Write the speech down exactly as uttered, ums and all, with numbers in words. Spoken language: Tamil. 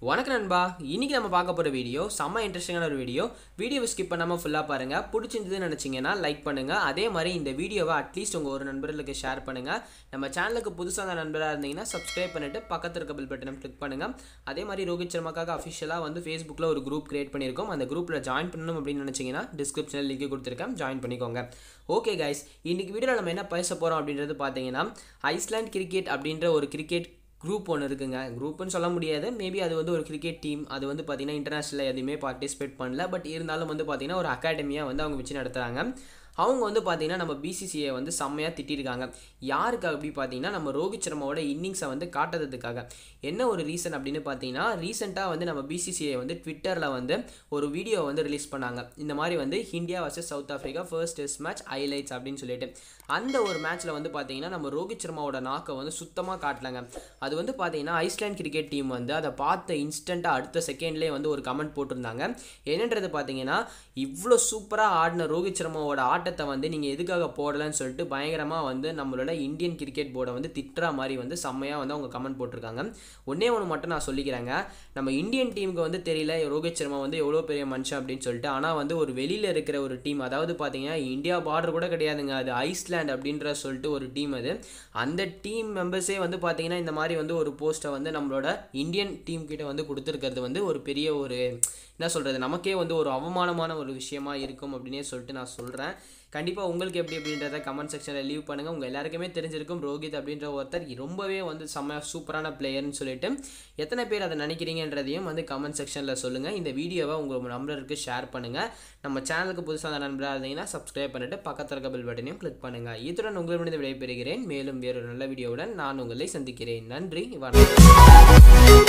வணக்கம் நண்பா, இன்னைக்கு நம்ம பார்க்க போகிற வீடியோ செம்ம இன்ட்ரெஸ்டிங்கான ஒரு வீடியோ. வீடியோவை ஸ்கிப் பண்ணாமல் ஃபுல்லாக பாருங்கள். பிடிச்சிருந்ததுன்னு நினச்சிங்கன்னா லைக் பண்ணுங்கள். அதே மாதிரி இந்த வீடியோவை அட்லீஸ்ட் உங்கள் ஒரு நண்பர்களுக்கு ஷேர் பண்ணுங்கள். நம்ம சேனலுக்கு புதுசாக நண்பராக இருந்தீங்கன்னா சப்ஸ்கிரைப் பண்ணிவிட்டு பக்கத்தில் இருக்க பெல் பட்டனை கிளிக் பண்ணுங்கள். அதே மாதிரி ரோஹித் சர்மாக்காக அஃபிஷியலாக வந்து ஃபேஸ்புக்கில் ஒரு குரூப் கிரியேட் பண்ணியிருக்கோம். அந்த குரூப்பில் ஜாயின் பண்ணணும் அப்படின்னு நினச்சிங்கன்னா டிஸ்கிரிப்ஷனில் லிங்க் கொடுத்துருக்கேன், ஜாயின் பண்ணிக்கோங்க. ஓகே கைஸ், இன்றைக்கி வீடியோவில் நம்ம என்ன பேச போகிறோம் அப்படின்றது பார்த்தீங்கன்னா, ஐஸ்லாண்ட் கிரிக்கெட் அப்படின்ற ஒரு கிரிக்கெட் குரூப் ஒன்று இருக்குங்க. குரூப்புன்னு சொல்ல முடியாது, மேபி அது வந்து ஒரு கிரிக்கெட் டீம். அது வந்து பார்த்திங்கன்னா இன்டர்நேஷ்னலில் எதுவுமே பார்ட்டிசிபேட் பண்ணல. பட் இருந்தாலும் வந்து பார்த்திங்கன்னா ஒரு அகாடமியாக வந்து அவங்க வச்சு நடத்துகிறாங்க. அவங்க வந்து பார்த்திங்கன்னா நம்ம பிசிசிஐ வந்து செம்மையாக திட்டிருக்காங்க. யாருக்கு அப்படி பார்த்தீங்கன்னா நம்ம ரோஹித் சர்மாவோட இன்னிங்ஸை வந்து காட்டுறதுக்காக. என்ன ஒரு ரீசன் அப்படின்னு பார்த்தீங்கன்னா, ரீசெண்டாக வந்து நம்ம பிசிசிஐ வந்து ட்விட்டரில் வந்து ஒரு வீடியோ வந்து ரிலீஸ் பண்ணாங்க. இந்த மாதிரி வந்து India versus South Africa first test match highlights அப்படின்னு சொல்லிட்டு. அந்த ஒரு மேட்ச்சில் வந்து பார்த்தீங்கன்னா நம்ம ரோஹித் சர்மாவோட நாக்கை வந்து சுத்தமாக காட்டலாங்க. அது வந்து பார்த்தீங்கன்னா ஐஸ்லாண்ட் கிரிக்கெட் டீம் வந்து அதை பார்த்த இன்ஸ்டண்ட்டாக அடுத்த செகண்ட்லேயே வந்து ஒரு கமெண்ட் போட்டிருந்தாங்க. என்னன்றது பார்த்தீங்கன்னா, இவ்வளோ சூப்பராக ஆடின ரோஹித் சர்மாவோட ஆட்டத்தை வந்து நீங்கள் எதுக்காக போடலன்னு சொல்லிட்டு பயங்கரமாக வந்து நம்மளோட இந்தியன் கிரிக்கெட் போர்டை வந்து திட்டுற மாதிரி வந்து செம்மையாக வந்து அவங்க கமெண்ட் போட்டிருக்காங்க. ஒன்றே ஒன்று மட்டும் நான் சொல்லிக்கிறேங்க, நம்ம இந்தியன் டீமுக்கு வந்து தெரியல ரோஹித் சர்மா வந்து எவ்வளோ பெரிய மனுஷன் அப்படின்னு சொல்லிட்டு. ஆனால் வந்து ஒரு வெளியில் இருக்கிற ஒரு டீம், அதாவது பார்த்தீங்கன்னா இந்தியா பார்டர் கூட கிடையாதுங்க, அது ஐஸ்லாண்ட் அப்படின்ற சொல்லிட்டு ஒரு டீம். அது அந்த டீம் மெம்பர்ஸே வந்து பார்த்தீங்கன்னா இந்த மாதிரி வந்து ஒரு போஸ்ட்டை வந்து நம்மளோட இந்தியன் டீம் கிட்ட வந்து கொடுத்துருக்கிறது வந்து ஒரு பெரிய ஒரு என்ன சொல்கிறது, நமக்கே வந்து ஒரு அவமானமான ஒரு விஷயமா இருக்கும் அப்படின்னே சொல்லிட்டு நான் சொல்கிறேன். கண்டிப்பாக உங்களுக்கு எப்படி அப்படின்றத கமெண்ட் செக்ஷனில் லீவ் பண்ணுங்கள். உங்கள் எல்லாருக்குமே தெரிஞ்சிருக்கும் ரோஹித் அப்படின்ற ஒருத்தர் ரொம்பவே வந்து செம்ம சூப்பரான பிளேயர்னு சொல்லிட்டு. எத்தனை பேர் அதை நினைக்கிறீங்கன்றதையும் வந்து கமெண்ட் செக்ஷனில் சொல்லுங்கள். இந்த வீடியோவை உங்கள் நம்பருக்கு ஷேர் பண்ணுங்கள். நம்ம சேனலுக்கு புதுசாக நண்பராக இருந்தீங்கன்னா சப்ஸ்கிரைப் பண்ணிவிட்டு பக்கத்தில் இருக்க பெல் பட்டனையும் கிளிக் பண்ணுங்கள். இத்துடன் உங்களிடம் விடைபெறுகிறேன். மேலும் வேறொரு நல்ல வீடியோவுடன் நான் உங்களை சந்திக்கிறேன். நன்றி, வணக்கம்.